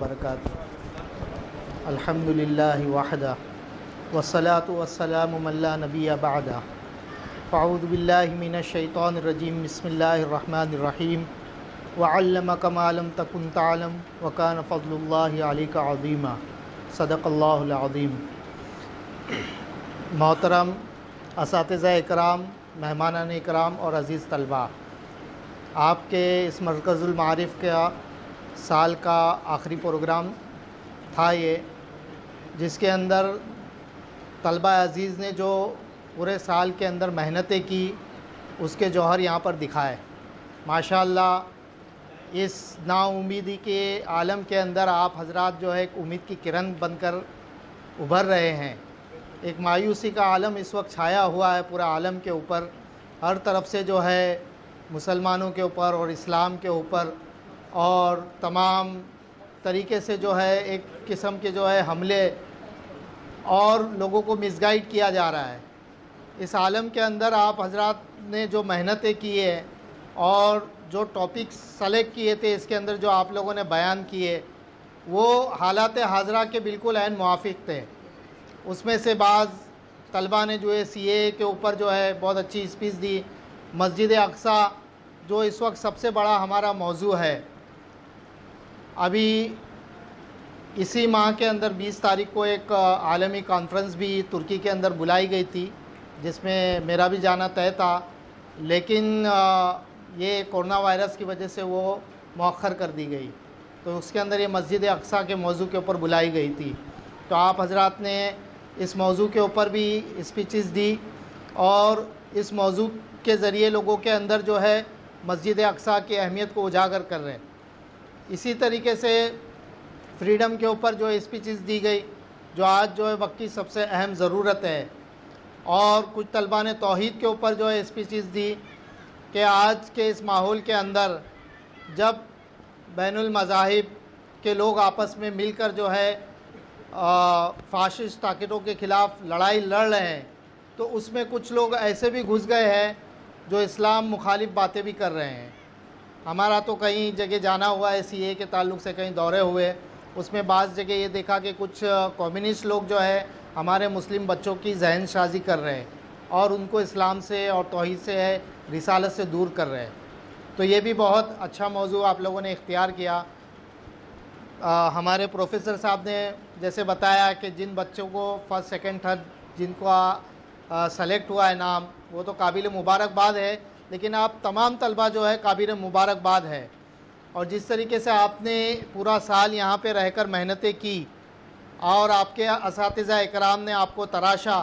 वबरकातुहू। अल्हम्दुलिल्लाहि वहदा वस्सलातु वस्सलामु अला नबिय्य बअदा। अऊज़ु बिल्लाहि मिनश शैतानिर रजीम। बिस्मिल्लाहिर रहमानिर रहीम। वअल्लमका मा लम तकुन तअलम व कान फ़ज़्लुल्लाहि अलैका अज़ीमा। सदक़ल्लाहुल अज़ीम। मोहतरम असातिज़ा इकराम, मेहमानान इकराम और अज़ीज़ तलबा, आपके इस मरकज़ुल मारिफ़ का साल का आखिरी प्रोग्राम था ये, जिसके अंदर तलबा अज़ीज़ ने जो पूरे साल के अंदर मेहनतें की उसके जौहर यहाँ पर दिखाए। माशाअल्लाह इस नाउम्मीदी के आलम के अंदर आप हज़रात जो है एक उम्मीद की किरण बनकर उभर रहे हैं। एक मायूसी का आलम इस वक्त छाया हुआ है पूरा आलम के ऊपर, हर तरफ से जो है मुसलमानों के ऊपर और इस्लाम के ऊपर और तमाम तरीके से जो है एक किस्म के जो है हमले और लोगों को मिसगाइड किया जा रहा है। इस आलम के अंदर आप हज़रात ने जो मेहनतें की है और जो टॉपिक्स सेलेक्ट किए थे इसके अंदर जो आप लोगों ने बयान किए वो हालात हाज़रा के बिल्कुल ऐन मुआफ़िक थे। उसमें से बाज़ तलबा ने जो है CAA के ऊपर जो है बहुत अच्छी स्पीच दी। मस्जिद अक्सा जो इस वक्त सबसे बड़ा हमारा मौजू है, अभी इसी माह के अंदर 20 तारीख को एक आलमी कॉन्फ्रेंस भी तुर्की के अंदर बुलाई गई थी जिसमें मेरा भी जाना तय था, लेकिन ये कोरोना वायरस की वजह से वो मौखर कर दी गई। तो उसके अंदर ये मस्जिद अक्सा के मौजू के ऊपर बुलाई गई थी। तो आप हज़रात ने इस मौजू के ऊपर भी स्पीचेस दी और इस मौजू के ज़रिए लोगों के अंदर जो है मस्जिद अक्सा की अहमियत को उजागर कर रहे हैं। इसी तरीके से फ्रीडम के ऊपर जो स्पीचेस दी गई जो आज जो है वक्त की सबसे अहम ज़रूरत है, और कुछ तलबा ने तौहीद के ऊपर जो है स्पीचेस दी कि आज के इस माहौल के अंदर जब बैनुल मज़ाहिब के लोग आपस में मिलकर जो है फाशिस्ट ताकतों के ख़िलाफ़ लड़ाई लड़ रहे हैं, तो उसमें कुछ लोग ऐसे भी घुस गए हैं जो इस्लाम मुखालिफ बातें भी कर रहे हैं। हमारा तो कई जगह जाना हुआ है CAA के ताल्लुक़ से, कई दौरे हुए, उसमें बाज़ जगह ये देखा कि कुछ कम्युनिस्ट लोग जो है हमारे मुस्लिम बच्चों की जहन साजी कर रहे हैं और उनको इस्लाम से और तौहीद से है रिसालत से दूर कर रहे हैं। तो ये भी बहुत अच्छा मौजू आप लोगों ने इख्तियार किया। हमारे प्रोफेसर साहब ने जैसे बताया कि जिन बच्चों को फर्स्ट सेकंड थर्ड जिनको सेलेक्ट हुआ है नाम, वो तो काबिल मुबारकबाद है, लेकिन आप तमाम तलबा जो है काबिल मुबारकबाद है। और जिस तरीके से आपने पूरा साल यहाँ पे रहकर मेहनतें की और आपके असातिज़ा इकराम ने आपको तराशा,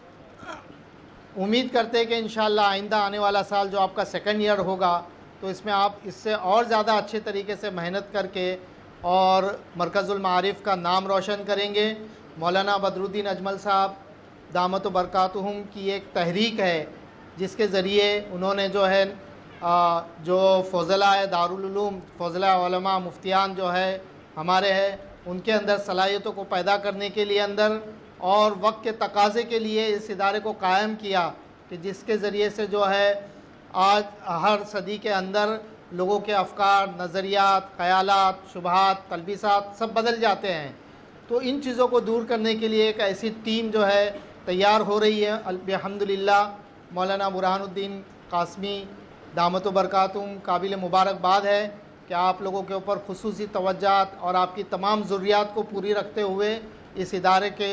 उम्मीद करते हैं कि इंशाअल्लाह आइंदा आने वाला साल जो आपका सेकंड ईयर होगा तो इसमें आप इससे और ज़्यादा अच्छे तरीके से मेहनत करके और मरकज़ुल मारिफ़ का नाम रोशन करेंगे। मौलाना बदरुद्दीन अजमल साहब दामत बरकातुहुम की एक तहरीक है जिसके ज़रिए उन्होंने जो है जो फ़ज़ला दारुल उलूम, फ़ज़ला उलमा मुफ्तियान जो है हमारे हैं, उनके अंदर सलाहियतों को पैदा करने के लिए अंदर और वक्त के तकाज़े के लिए इस इदारे को कायम किया कि जिसके ज़रिए से जो है आज हर सदी के अंदर लोगों के अफ़कार, नज़रियात, ख़यालात, शुबहात, तलबीसात सब बदल जाते हैं। तो इन चीज़ों को दूर करने के लिए एक ऐसी टीम जो है तैयार हो रही है। अल्हम्दुलिल्लाह मौलाना बुरहानुद्दीन क़ास्मी दामत बरकातुहुम काबिल मुबारकबाद है कि आप लोगों के ऊपर खुसूसी तवज्जात और आपकी तमाम ज़रूरियात को पूरी रखते हुए इस इदारे के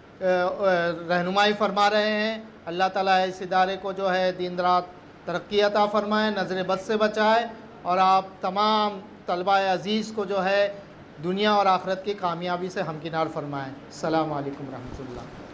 रहनुमाई फरमा रहे हैं। अल्लाह ताला इस इदारे को जो है दिन रात तरक्की अता फरमाए, नज़र बद से बचाए और आप तमाम तलबा अज़ीज़ को जो है दुनिया और आखिरत की कामयाबी से हमकिनार फरमाएँ। अस्सलामु अलैकुम रहमतुल्लाह।